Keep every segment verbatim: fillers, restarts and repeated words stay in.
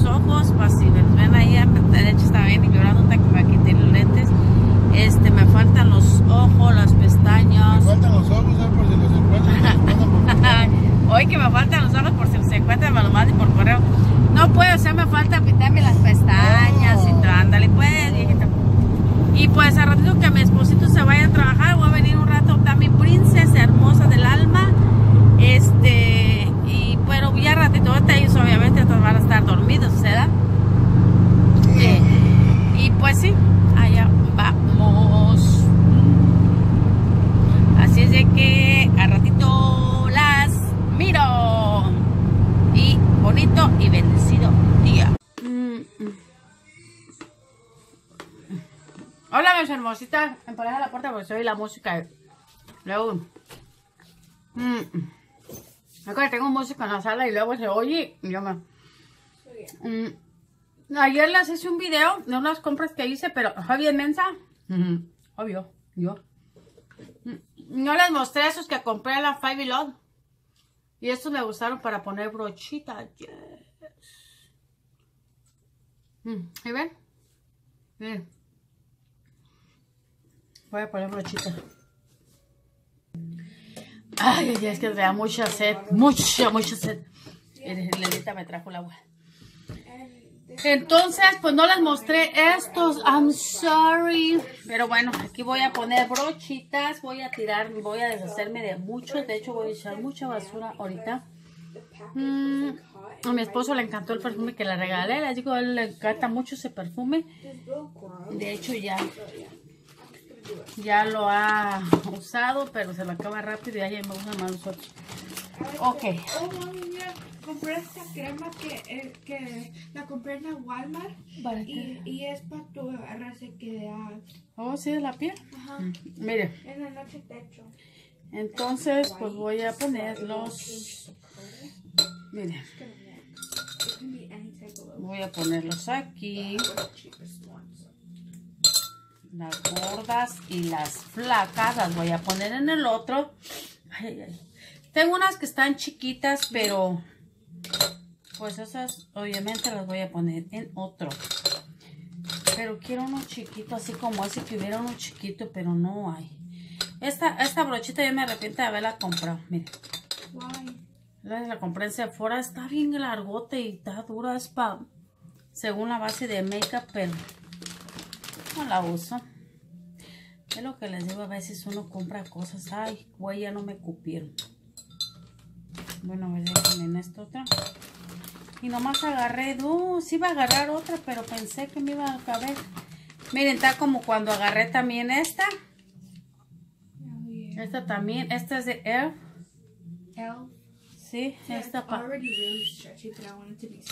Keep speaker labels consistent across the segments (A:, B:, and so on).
A: los ojos, pues si me ven ahí, de hecho está bien ignorando hasta que me quité los lentes. Este, me faltan los ojos, las pestañas.
B: Me faltan los ojos, ¿sabes? Por si los encuentran.
A: Hoy que me faltan los ojos, por si los encuentran, me los manden por correo. No puedo, o sea, me falta pintarme las pestañas oh. y ándale, pues, viejita. Y pues a ratito que mi esposito se vaya a trabajar, voy a venir un rato también, princesa hermosa del alma. Este, y pero ya ratito, ahorita ellos obviamente todos van a estar dormidos, ¿verdad? Eh, y pues sí, allá vamos. Así es de que a ratito las miro. Y bonito y bendecido día. Mm -mm. Hola mis hermositas, empareja la puerta porque se oye la música. Luego, mm -mm. acá tengo música en la sala y luego se oye y yo me... Mm. Ayer les hice un video de unas compras que hice, pero Javier mensa. Mm-hmm. Obvio, yo. No les mostré esos que compré en la Five Below. Y estos me gustaron para poner brochitas. Yes. Mm. ¿Y ven? Miren. Voy a poner brochitas. Ay, ay, es que me da mucha sed. Mucha, mucha sed. Lenita me trajo el agua. Entonces, pues no les mostré estos. I'm sorry. Pero bueno, aquí voy a poner brochitas. Voy a tirar, voy a deshacerme de muchos. De hecho, voy a echar mucha basura ahorita. Mm, a mi esposo le encantó el perfume que le regalé. Les digo, a él le encanta mucho ese perfume. De hecho, ya ya lo ha usado, pero se lo acaba rápido y ya me gustan más los otros. Ok.
C: Compré esta crema que, eh, que la compré en la Walmart y, y es para tu resequedad.
A: Oh, sí, de la piel.
C: Ajá.
A: Mm, mire.
C: En la noche techo.
A: Entonces, pues voy a ponerlos. Mire. Voy a ponerlos aquí. Las gordas y las flacas las voy a poner en el otro. Ay, ay. Tengo unas que están chiquitas, pero pues esas obviamente las voy a poner en otro. Pero quiero uno chiquito, así como ese que hubiera uno chiquito, pero no hay. Esta, esta brochita yo me arrepiento de haberla comprado. Miren. La compré en Sephora. Está bien largote y está dura. Es para, según la base de make-up, pero no la uso. Es lo que les digo, a veces uno compra cosas. Ay, güey, ya no me cupieron. Bueno, a ver, déjenme en esta otra. Y nomás agarré dos. Sí iba a agarrar otra, pero pensé que me iba a caber. Miren, está como cuando agarré también esta. Oh, yeah. Esta también. Esta es de Elf.
C: Elf.
A: Sí,
C: yeah,
A: esta para...
C: Really stretchy, but I want it to be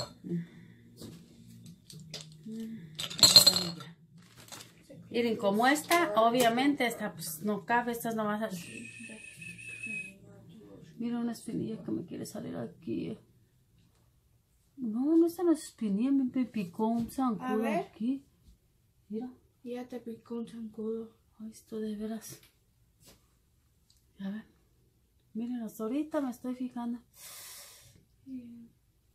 A: Miren, como esta, obviamente, esta pues, no cabe. Estas no van a... Mira una espinilla que me quiere salir aquí. No, no está una espinilla, me picó un zancudo aquí. Mira.
C: Ya te picó un zancudo.
A: Ay, esto de veras. A ver. Miren, hasta ahorita me estoy fijando.
C: Yeah.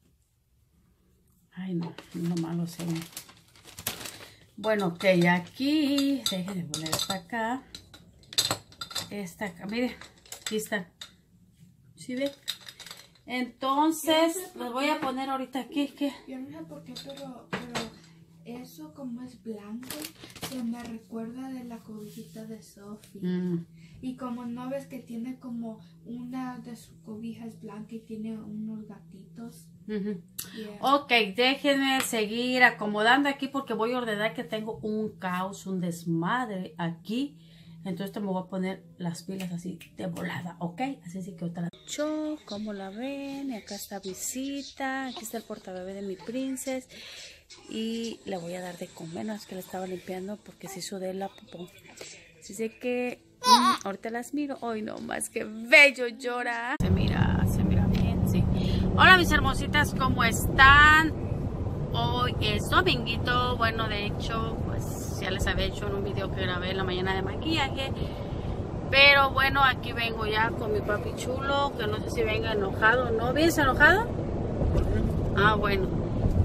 A: Ay, no, no malo se ve. Bueno, ok, aquí. Déjenme poner esta acá. Esta acá, miren. Aquí está. ¿Sí ve? Entonces, los voy a poner ahorita aquí. ¿Qué?
C: Yo no sé por qué, pero, pero eso como es blanco, se me recuerda de la cobijita de Sophie. Mm. Y como no ves que tiene como una de sus cobijas blanca y tiene unos gatitos.
A: Uh-huh. Yeah. Ok, déjenme seguir acomodando aquí porque voy a ordenar que tengo un caos, un desmadre aquí. Entonces me voy a poner las pilas así de volada, ¿ok? Así es que otra. Yo, como la ven, y acá está visita, aquí está el portabebé de mi princesa. Y le voy a dar de comer, no es que le estaba limpiando porque se hizo de la popó. Así es que mm, ahorita las miro. Hoy no más que bello llora. Se mira, se mira bien, sí. Hola mis hermositas, ¿cómo están? Hoy es dominguito, bueno de hecho, pues ya les había hecho en un video que grabé en la mañana de maquillaje. Pero bueno, aquí vengo ya con mi papi chulo, que no sé si venga enojado o no. ¿Vienes enojado? Ah, bueno.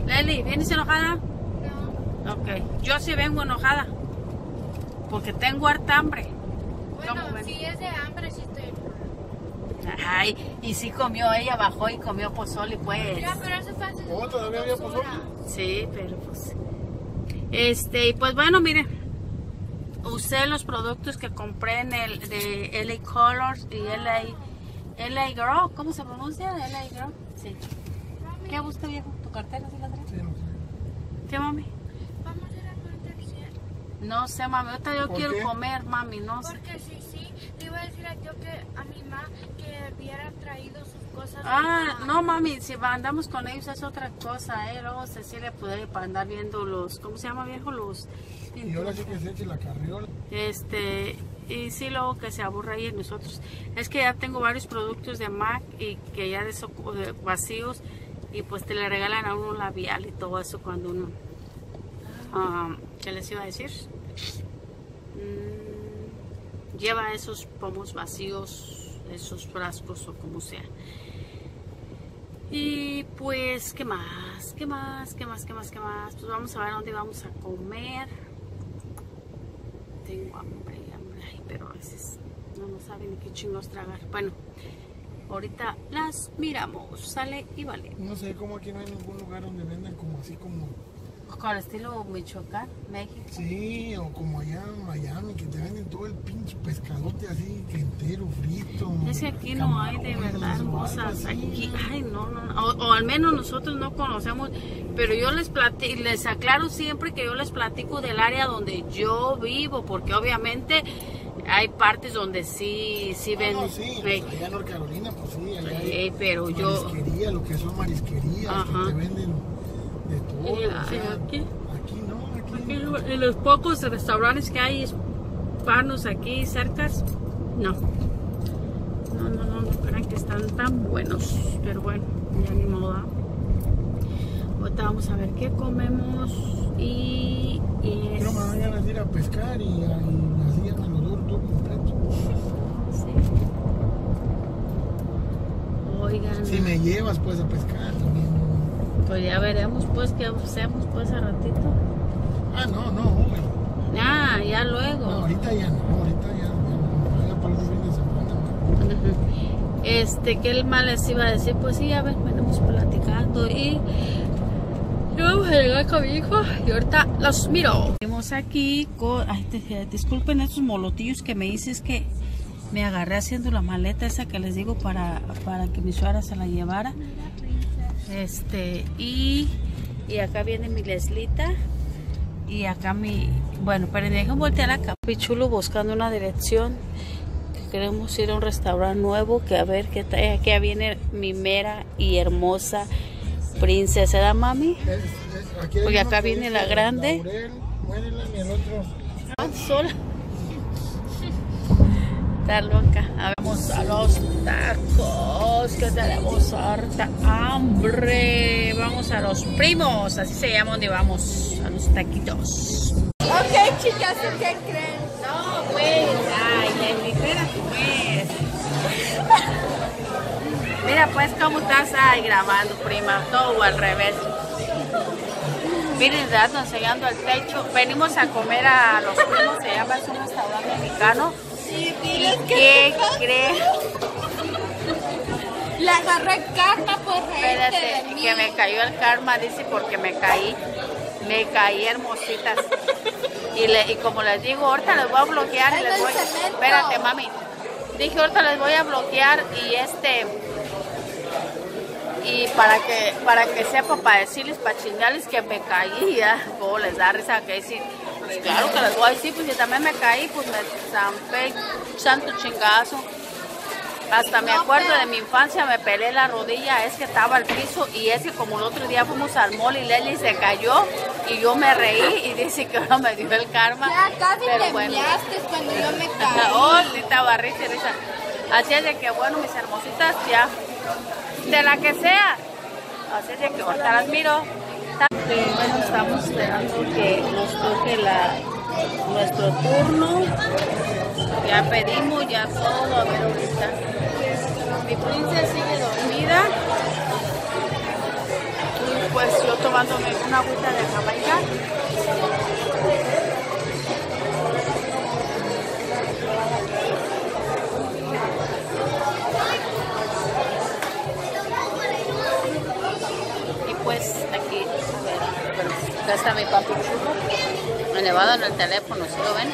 A: Leli, ¿vienes enojada?
C: No.
A: Ok, yo sí vengo enojada. Porque tengo harta hambre.
C: Bueno, si es de hambre, sí estoy enojada.
A: Ay, y sí comió, ella bajó y comió pozole, pues.
C: Ya, pero eso fue hace
B: ¿Cómo todavía había
C: dos
B: pozole?
C: horas.
A: Sí, pero pues... Este, y pues bueno, miren. Usé los productos que compré en el de L A Colors y L A, L A Girl. ¿Cómo se pronuncia? L A Girl. Sí.
C: Mami,
A: ¿Qué busca, viejo? ¿Tu cartera se la trae?
B: Sí, no sé.
A: ¿Qué, mami?
C: vamos a ir a por tercero.
A: No sé, mami. Ahorita yo
B: ¿Por
A: quiero
B: qué?
A: comer, mami. No sé.
C: Porque sí, sí, te iba a decir a yo que a mi mamá que hubiera traído sus cosas.
A: Ah,
C: de-
A: no, mami. Si andamos con ellos es otra cosa, ¿eh? Luego Cecilia puede para andar viendo los... ¿Cómo se llama, viejo? Los...
B: Y ahora sí que se eche la carriola.
A: Este, y sí, luego que se aburre ahí en nosotros. Es que ya tengo varios productos de MAC y que ya de esos eh, vacíos y pues te le regalan a uno labial y todo eso cuando uno... Um, ¿Qué les iba a decir? Mm, lleva esos pomos vacíos, esos frascos o como sea. Y pues, ¿qué más? ¿Qué más? ¿Qué más? ¿Qué más? ¿Qué más? Pues vamos a ver dónde vamos a comer. Tengo hambre, hambre, ay, pero a veces no nos saben ni qué chingos tragar. Bueno, ahorita las miramos, sale y vale.
B: No sé cómo aquí no hay ningún lugar donde vendan como así como...
A: Con estilo Michoacán, México.
B: Sí, o como allá en Miami, que te venden todo el pinche pescadote así, que entero, frito.
A: Es que aquí no hay de verdad hermosas. Aquí, ay, no, no, no. O, o al menos nosotros no conocemos. Pero yo les platico, les aclaro siempre que yo les platico del área donde yo vivo, porque obviamente hay partes donde sí, sí
B: Ah,
A: ven.
B: no, sí,
A: eh,
B: allá en North Carolina, pues sí, allá hay
A: eh, pero yo.
B: marisquería, lo que son marisquerías,
A: Ajá.
B: que te venden de todo.
A: Y,
B: o
A: ay,
B: sea,
A: aquí.
B: aquí no, aquí,
A: Aquí lo- en los pocos restaurantes que hay hispanos aquí cerca, no. No, no, no, no crean que están tan buenos. Pero bueno, ya ni modo. ¿ah? Ahorita vamos a ver qué comemos y, y es-
B: Pero me dan ganas de ir a pescar y, y así ya me lo duro todo completo.
A: sí. Oigan,
B: Si me llevas pues a pescar también. ¿no?
A: pues ya veremos pues qué hacemos pues a ratito.
B: Ah, no, no, hoy.
A: Ah, ya luego.
B: No, ahorita ya no, ahorita ya no. Ya para el fin de semana.
A: Ujú. Este, ¿qué mal les iba a decir? Pues sí, a ver, venimos platicando y y vamos a llegar con mi hijo y ahorita los miro. Venimos aquí con, ay, te- disculpen estos molotillos que me hice, es que me agarré haciendo la maleta esa que les digo para, para que mi suegra se la llevara. Este, y, y acá viene mi Leslita y acá mi, bueno, pero dejen voltear acá. Mi chulo buscando una dirección. Queremos ir a un restaurante nuevo, que a ver qué tal. Aquí viene mi mera y hermosa princesa, ¿da, mami?
B: Es- es- aquí hay
A: Porque
B: uno
A: acá
B: que
A: viene
B: dice
A: la grande.
B: Laurel, Maryland, y el otro.
A: Ah, sola. Está loca. A ver, vamos a los tacos, que tenemos harta hambre. Vamos a los primos, así se llama donde vamos, a los taquitos.
C: Ok, chicas, ¿qué creen?
A: No, pues, ay, Leslie, espérate, pues. Mira, pues, cómo estás ahí grabando, prima, todo al revés. Miren, dando enseñando el techo. Venimos a comer a los primos, se llama, es un restaurante mexicano.
C: Sí,
A: ¿Y
C: diles
A: qué crees?
C: Le agarré karma por reírte de
A: Espérate,
C: mí.
A: que me cayó el karma, dice, porque me caí. Me caí, hermositas. Y, le, y como les digo, ahorita les voy a bloquear y
C: Es
A: les
C: del
A: voy...
C: cemento.
A: Espérate, mami. Dije, ahorita les voy a bloquear y este... Y para que para que sepa, para decirles, para chingarles que me caí, ya, como les da risa que decir, pues claro que les voy a decir, pues si también me caí, pues me zampé, santo chingazo. Hasta me acuerdo de mi infancia, me pelé la rodilla, es que estaba al piso y es que como el otro día fuimos al mall y Lely se cayó y yo me reí y dice que no me dio el karma.
C: Ya casi
A: pero
C: te
A: bueno.
C: enviaste cuando yo me caí.
A: Oh, sí, estaba risa y risa. Así es de que bueno, mis hermositas, ya, de la que sea. Así es de que ahorita las miro. Sí, bueno, estamos esperando que nos toque la, nuestro turno. Ya pedimos, ya todo, a ver ahorita. Mi princesa sigue dormida. Y pues yo tomando tomándome una agüita de Jamaica. Y pues aquí, a ver, pero acá está mi papi chulo, elevado en el teléfono, ¿sí lo ven?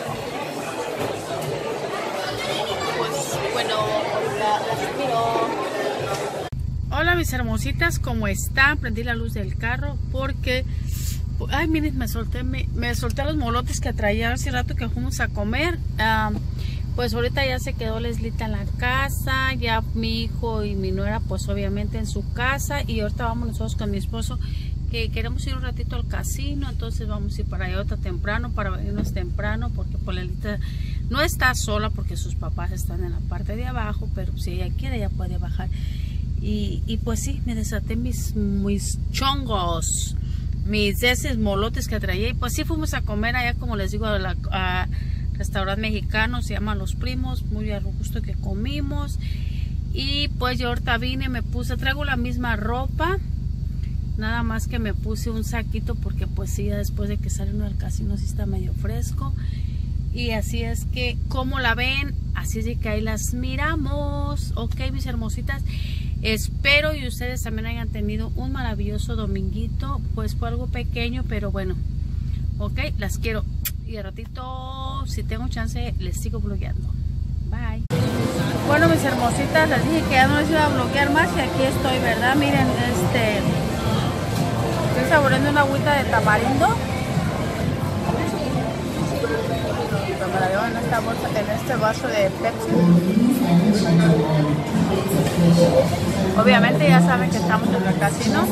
A: Pues bueno, la, las miro. Hola mis hermositas, ¿cómo están? Prendí la luz del carro porque, ay miren, me solté, me, me solté los molotes que traía hace rato que fuimos a comer. Um, pues ahorita ya se quedó Leslita en la casa, ya mi hijo y mi nuera pues obviamente en su casa, y ahorita vamos nosotros con mi esposo que queremos ir un ratito al casino, entonces vamos a ir para allá ahorita temprano, para venirnos temprano, porque pues Leslita no está sola porque sus papás están en la parte de abajo, pero si ella quiere ya puede bajar. Y, y pues sí, me desaté mis, mis chongos, mis esos molotes que traía. Y pues sí fuimos a comer allá, como les digo, a, la, a restaurante mexicano, se llama Los Primos, muy a gusto que comimos. Y pues yo ahorita vine, me puse, traigo la misma ropa, nada más que me puse un saquito porque pues sí, ya después de que sale uno del casino sí está medio fresco. Y así es que, como la ven, así es de que ahí las miramos. Ok, mis hermositas, espero y ustedes también hayan tenido un maravilloso dominguito. Pues fue algo pequeño, pero bueno. Ok, las quiero. Y al ratito, si tengo chance, les sigo blogueando. Bye. Bueno, mis hermositas, les dije que ya no les iba a bloguear más y aquí estoy, ¿verdad? Miren, este... estoy saboreando una agüita de tamarindo. Me la llevo en esta bolsa, en este vaso de Pepsi. Obviamente ya saben que estamos en el casino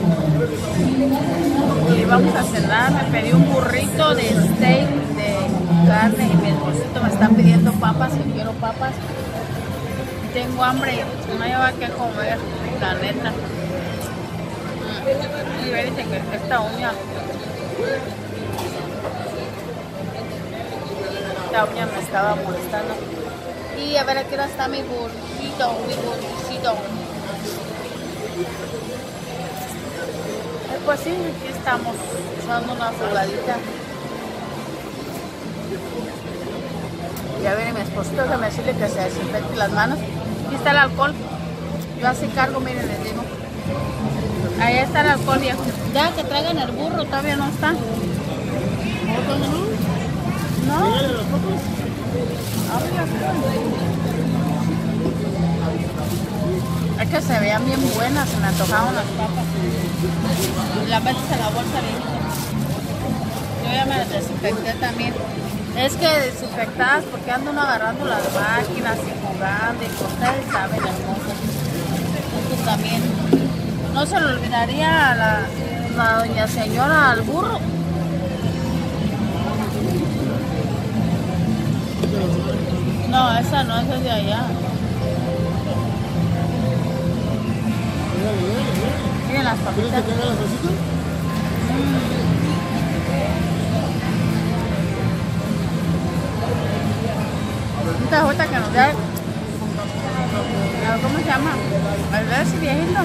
A: y vamos a cenar. Me pedí un burrito de steak de carne y mi esposito me está pidiendo papas y quiero papas. Tengo hambre y no lleva que comer, la neta. Y ve, dice que esta uña esta uña me estaba molestando. Y a ver, aquí está mi burrito, mi burrito. Eh, pues sí, aquí estamos echando una jugadita. Ya viene mi esposito que me decirle que se desinfecte las manos. Aquí está el alcohol. Yo así cargo, miren, les digo. Ahí está el alcohol, viejo. Ya que traigan el burro, todavía no está. ¿No? Es que se veían bien buenas, se me antojaban las papas. Las metes en la bolsa, yo ya me las desinfecté también. Es que desinfectadas porque ando uno agarrando las máquinas y jugando y ustedes saben, hermosas. Entonces también no se le olvidaría a la, la doña señora al burro. No, esa no, esa es de allá. Miren las papitas. ¿Quieres que tenga las papitas? Esta ahorita que nos da, ¿cómo se llama? El de ese viejito.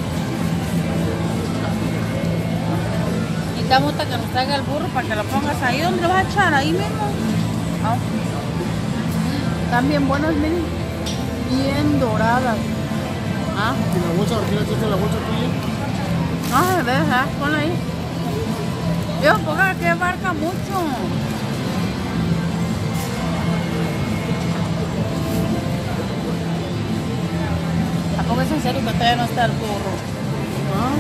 A: Y esta muta que nos traiga el burro para que lo pongas ahí. ¿Dónde lo vas a echar? Ahí mismo. Oh. Están bien buenas, miren. Bien doradas. ¿Ah? ¿Y la bolsa? ¿Quieres echar la bolsa tuya? Ah, deja, ponla ahí. Dios, porque que abarca mucho. ¿A poco es en serio que todavía no está el burro? ¿Ah?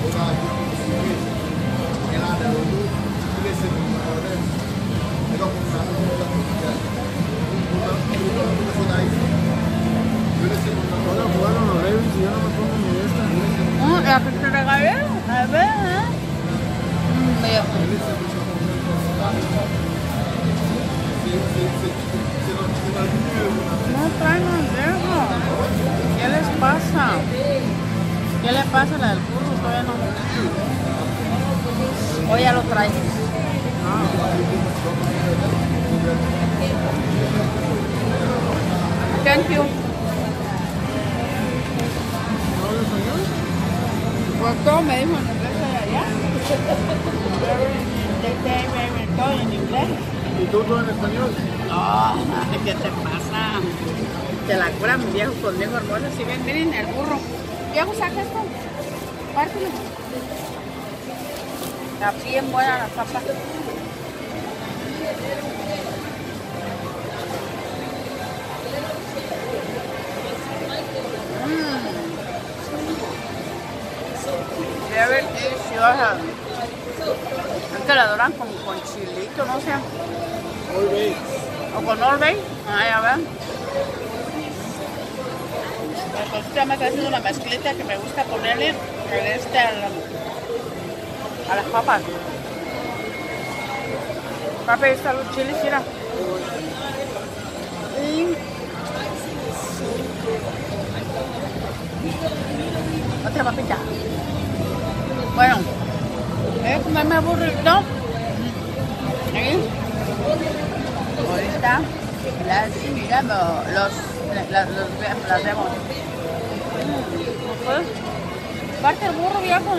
A: Ahora jugaron los Ravens y yo no me pongo ni esta. No, la que te regalé, a ver, ¿eh? Mm, veo. No traen el dedo. ¿Qué les pasa? ¿Qué le pasa a la del burro? Todavía no. O ya lo trae. Ah. Thank you. Pues todo me dijo en el resto de allá.
B: tú todo en español?
A: Oh, ¿qué te pasa? Te la cura mi viejo conmigo, hermoso. Si ven, miren el burro. Viejo, saca esto. Pártelo. Está bien buena la papa. Debe ver deliciosa. Es que la doran como con chilito, no sé.
B: Old Bay.
A: O con Old Bay. Ah, ya ven. Entonces ya me está haciendo una mezclita que me gusta ponerle el este a, la, a las papas. Papi, ahí están los chiles, mira. Y... otra papita. Bueno, voy a comerme el burrito. Ahí. Ahorita las miramos, los, las, los, las vemos. Pues, parte el burro, viejo.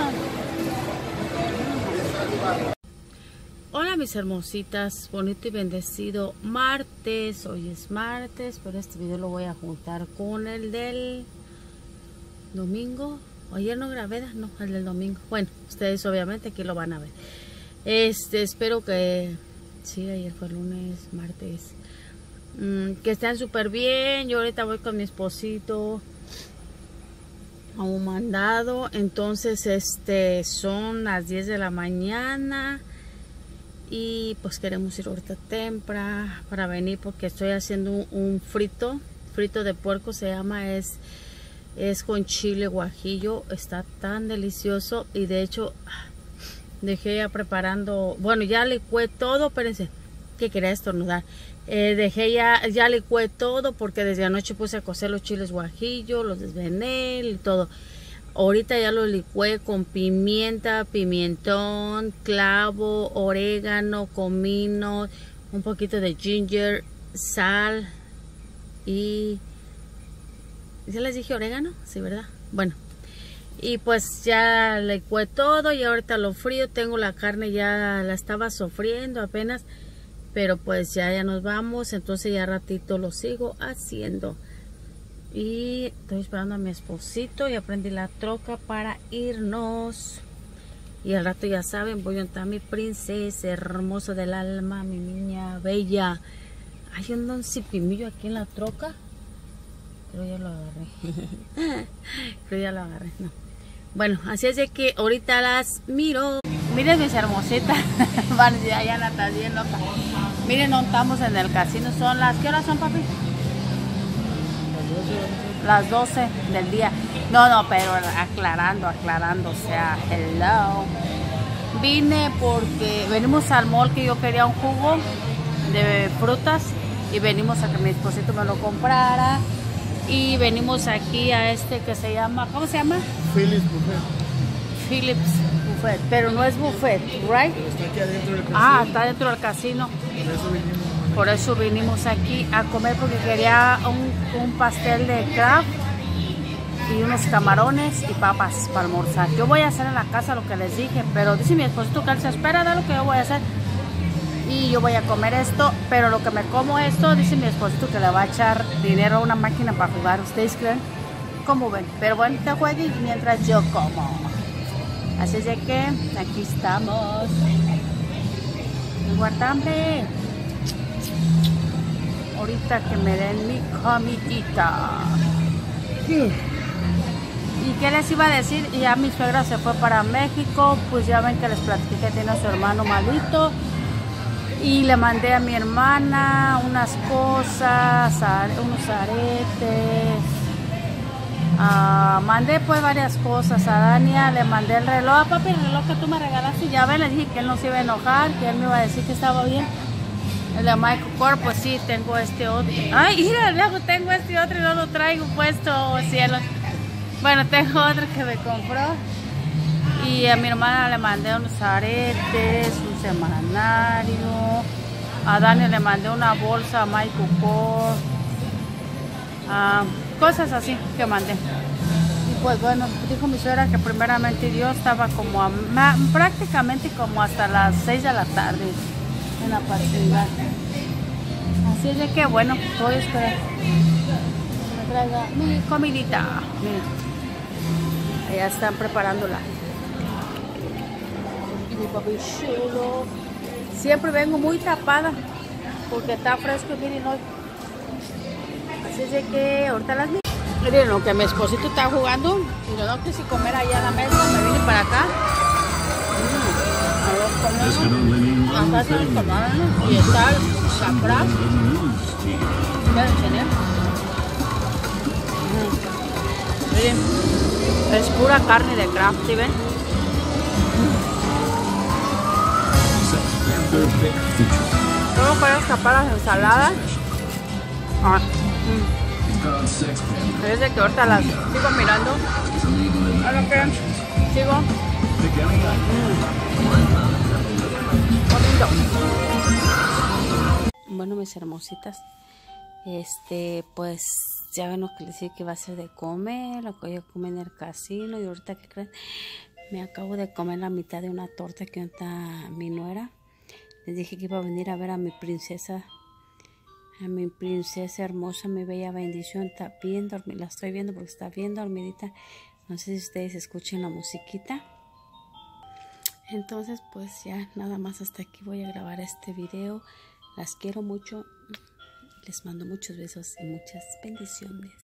A: Hola mis hermositas, bonito y bendecido martes. Hoy es martes, pero este video lo voy a juntar con el del domingo. Ayer no grabé, no, el del domingo. Bueno, ustedes obviamente aquí lo van a ver. Este, espero que... sí, ayer fue lunes, martes. Mm, que estén súper bien. Yo ahorita voy con mi esposito a un mandado. Entonces, este, son las diez de la mañana. Y pues queremos ir ahorita temprano para venir porque estoy haciendo un, un frito. Frito de puerco se llama, es... es con chile guajillo, está tan delicioso. Y de hecho dejé ya preparando, bueno, ya licué todo, espérense, que quería estornudar. eh, dejé ya, ya licué todo porque desde anoche puse a cocer los chiles guajillo, los desvené y todo. Ahorita ya los licué con pimienta, pimentón, clavo, orégano, comino, un poquito de ginger, sal y... ¿ya les dije orégano? Sí, ¿verdad? Bueno, y pues ya licué todo y ahorita lo frío. Tengo la carne, ya la estaba sofriendo apenas, pero pues ya, ya nos vamos. Entonces ya ratito lo sigo haciendo. Y estoy esperando a mi esposito. Ya prendí la troca para irnos. Y al rato ya saben, voy a entrar a mi princesa hermosa del alma, mi niña bella. Hay un don cipimillo aquí en la troca. Creo ya lo agarré. Creo ya lo agarré. No. Bueno, así es de que ahorita las miro. Miren mis hermositas. Van ya, ya la está bien loca. Miren, no estamos en el casino. Son las... ¿qué horas son, papi? Las doce del día. No, no, pero aclarando, aclarando. O sea, hello. Vine porque venimos al mall que yo quería un jugo de frutas. Y venimos a que mi esposito me lo comprara. Y venimos aquí a este que se llama, ¿cómo se llama?
B: Phillips Buffet.
A: Phillips Buffet, pero no es buffet, right?
B: Pero está aquí adentro del casino.
A: Ah, está dentro del casino.
B: Por eso vinimos.
A: Por eso vinimos aquí a comer porque quería un, un pastel de crab y unos camarones y papas para almorzar. Yo voy a hacer en la casa lo que les dije, pero dice mi esposito que él se espera de lo que yo voy a hacer. Y yo voy a comer esto, pero lo que me como esto, dice mi esposito que le va a echar dinero a una máquina para jugar. ¿Ustedes creen? ¿Cómo ven? Pero bueno, te jueguen mientras yo como. Así es de que aquí estamos. Guardambre. Ahorita que me den mi comidita. ¿Y qué les iba a decir? Ya mi suegra se fue para México. Pues ya ven que les platiqué que tiene a su hermano malito. Y le mandé a mi hermana unas cosas, unos aretes. Uh, mandé pues varias cosas. A Dania le mandé el reloj. Ah, papi, el reloj que tú me regalaste. Ya ven, le dije que él no se iba a enojar, que él me iba a decir que estaba bien. El de Michael Kors, pues sí, tengo este otro. Ay, mira, luego tengo este otro y no lo traigo puesto, cielos. Bueno, tengo otro que me compró. Y a mi hermana le mandé unos aretes, un semanario. A Dani le mandé una bolsa a Michael Kors. Uh, cosas así que mandé. Y pues bueno, dijo mi suegra que primeramente Dios estaba como a, ma, prácticamente como hasta las seis de la tarde. en la parte de gas. Así es de que bueno, voy a esperar que me traiga mi comidita. Miren, allá están preparándola. Mi papi chulo. Siempre vengo muy tapada porque está fresco, miren hoy. Así es de que ahorita las miren. Miren lo que mi esposito está jugando. Y yo no quise comer allá a la mesa, me vine para acá. Mm. A ver, comemos. Acá están tomando. Y está el capraz. Ya lo enseñé. Mm. Miren, es pura carne de Kraft, ¿sí ven? Luego para escapar las ensaladas. Ah. Mm. Es de que ahorita las sigo mirando. A lo que sigo. Mm. Bueno, mis hermositas. Este, pues ya ven lo que les dije que va a ser de comer, lo que yo comí en el casino. Y ahorita, ¿qué creen? Me acabo de comer la mitad de una torta que está mi nuera. Les dije que iba a venir a ver a mi princesa. A mi princesa hermosa, mi bella bendición. Está bien dormida, la estoy viendo porque está bien dormidita. No sé si ustedes escuchan la musiquita. Entonces pues ya nada más hasta aquí voy a grabar este video. Las quiero mucho. Les mando muchos besos y muchas bendiciones.